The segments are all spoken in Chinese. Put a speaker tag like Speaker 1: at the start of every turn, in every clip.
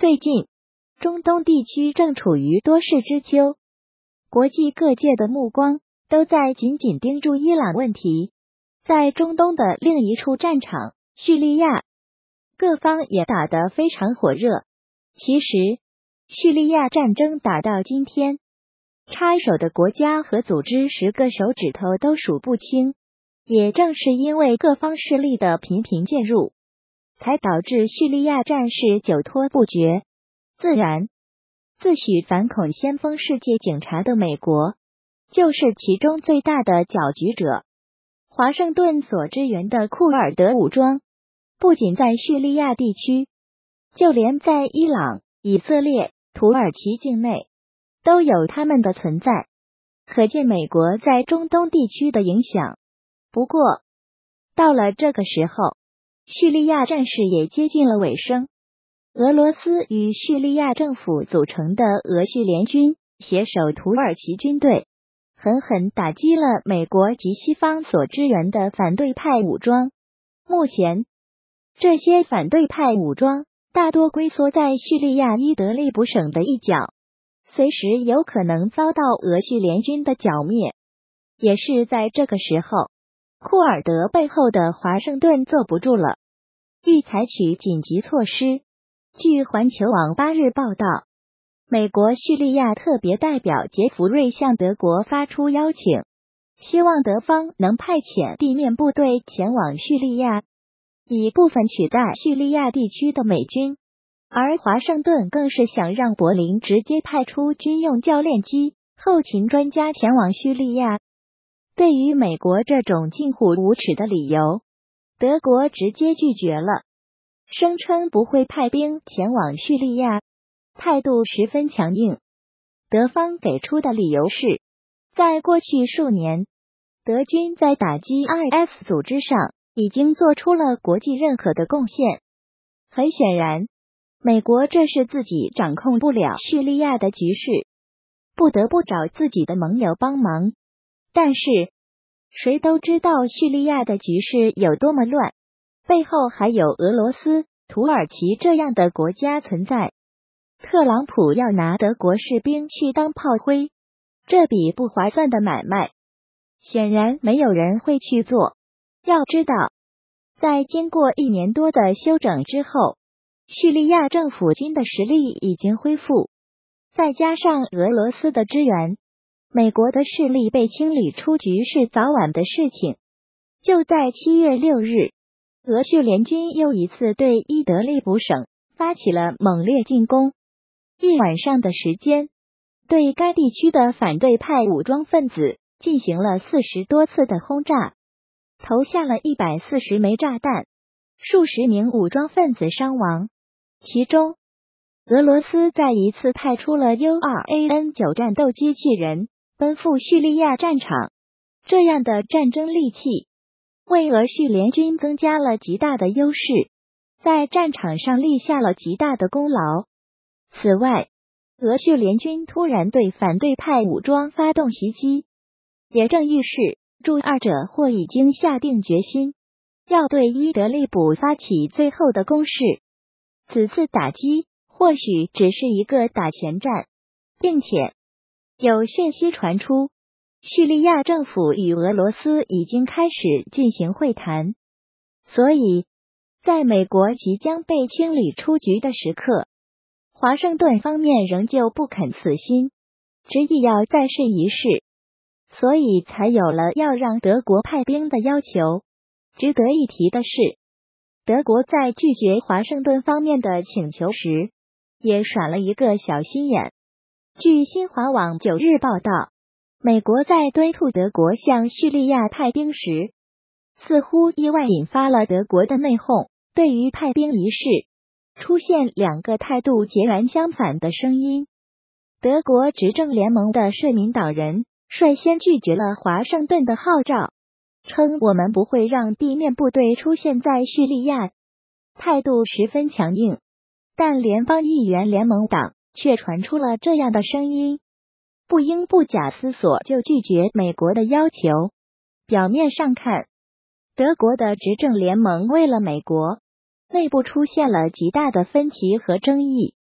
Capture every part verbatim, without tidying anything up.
Speaker 1: 最近，中东地区正处于多事之秋，国际各界的目光都在紧紧盯住伊朗问题。在中东的另一处战场叙利亚，各方也打得非常火热。其实，叙利亚战争打到今天，插手的国家和组织十个手指头都数不清。也正是因为各方势力的频频介入，才导致叙利亚战事久拖不决。自然，自诩反恐先锋世界警察的美国，就是其中最大的搅局者。华盛顿所支援的库尔德武装，不仅在叙利亚地区，就连在伊朗、以色列、土耳其境内，都有他们的存在，可见美国在中东地区的影响。不过，到了这个时候，叙利亚战事也接近了尾声。俄罗斯与叙利亚政府组成的俄叙联军携手土耳其军队，狠狠打击了美国及西方所支援的反对派武装。目前，这些反对派武装大多龟缩在叙利亚伊德利卜省的一角，随时有可能遭到俄叙联军的剿灭。也是在这个时候，库尔德背后的华盛顿坐不住了，欲采取紧急措施。据环球网八日报道，美国叙利亚特别代表杰弗瑞向德国发出邀请，希望德方能派遣地面部队前往叙利亚，以部分取代叙利亚地区的美军。而华盛顿更是想让柏林直接派出军用教练机、后勤专家前往叙利亚。对于美国这种近乎无耻的理由，德国直接拒绝了，声称不会派兵前往叙利亚，态度十分强硬。德方给出的理由是，在过去数年，德军在打击 I S 组织上已经做出了国际认可的贡献。很显然，美国这是自己掌控不了叙利亚的局势，不得不找自己的盟友帮忙。但是，谁都知道叙利亚的局势有多么乱，背后还有俄罗斯、土耳其这样的国家存在。特朗普要拿德国士兵去当炮灰，这笔不划算的买卖，显然没有人会去做。要知道，在经过一年多的休整之后，叙利亚政府军的实力已经恢复，再加上俄罗斯的支援，美国的势力被清理出局是早晚的事情。就在七月六日，俄叙联军又一次对伊德利卜省发起了猛烈进攻，一晚上的时间，对该地区的反对派武装分子进行了四十多次的轰炸，投下了一百四十枚炸弹，数十名武装分子伤亡。其中，俄罗斯再一次派出了 U 二 A N 九 战斗机器人奔赴叙利亚战场，这样的战争利器为俄叙联军增加了极大的优势，在战场上立下了极大的功劳。此外，俄叙联军突然对反对派武装发动袭击，也正预示驻二者或已经下定决心，要对伊德利卜发起最后的攻势。此次打击或许只是一个打前站，并且有讯息传出，叙利亚政府与俄罗斯已经开始进行会谈。所以，在美国即将被清理出局的时刻，华盛顿方面仍旧不肯死心，执意要再试一试，所以才有了要让德国派兵的要求。值得一提的是，德国在拒绝华盛顿方面的请求时，也耍了一个小心眼。据新华网九日报道，美国在敦促德国向叙利亚派兵时，似乎意外引发了德国的内讧，对于派兵一事，出现两个态度截然相反的声音。德国执政联盟的社民党人率先拒绝了华盛顿的号召，称我们不会让地面部队出现在叙利亚，态度十分强硬。但联邦议员联盟党却传出了这样的声音，不应不假思索就拒绝美国的要求。表面上看，德国的执政联盟为了美国，内部出现了极大的分歧和争议，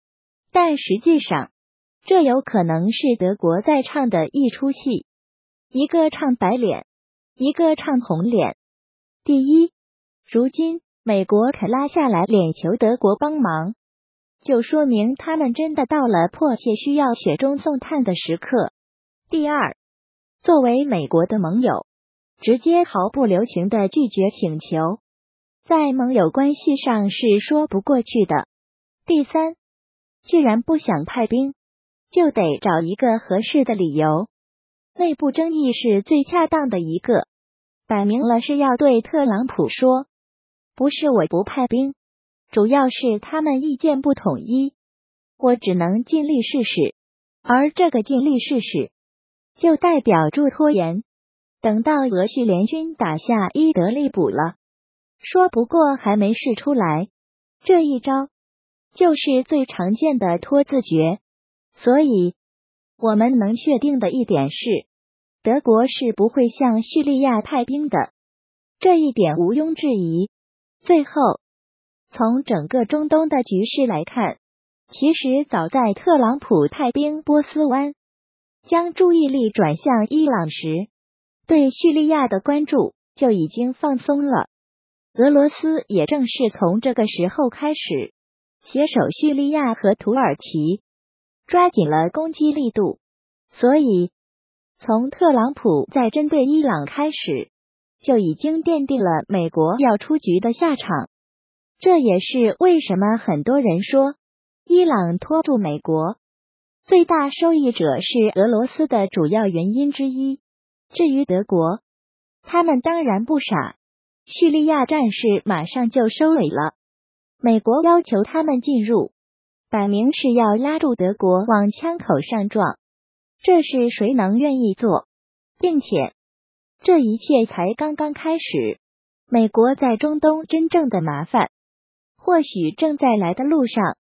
Speaker 1: 但实际上，这有可能是德国在唱的一出戏，一个唱白脸，一个唱红脸。第一，如今美国肯拉下来脸求德国帮忙，就说明他们真的到了迫切需要雪中送炭的时刻。第二，作为美国的盟友，直接毫不留情的拒绝请求，在盟友关系上是说不过去的。第三，既然不想派兵，就得找一个合适的理由。内部争议是最恰当的一个，摆明了是要对特朗普说，不是我不派兵，主要是他们意见不统一，我只能尽力试试，而这个尽力试试就代表住拖延，等到俄叙联军打下伊德利卜了，说不过还没试出来，这一招就是最常见的拖字诀。所以我们能确定的一点是，德国是不会向叙利亚派兵的，这一点毋庸置疑。最后，从整个中东的局势来看，其实早在特朗普派兵波斯湾，将注意力转向伊朗时，对叙利亚的关注就已经放松了。俄罗斯也正是从这个时候开始携手叙利亚和土耳其，抓紧了攻击力度。所以，从特朗普在针对伊朗开始，就已经奠定了美国要出局的下场。这也是为什么很多人说，伊朗拖住美国，最大受益者是俄罗斯的主要原因之一。至于德国，他们当然不傻，叙利亚战事马上就收尾了，美国要求他们进入，摆明是要拉住德国往枪口上撞，这是谁能愿意做？并且这一切才刚刚开始，美国在中东真正的麻烦或许正在来的路上。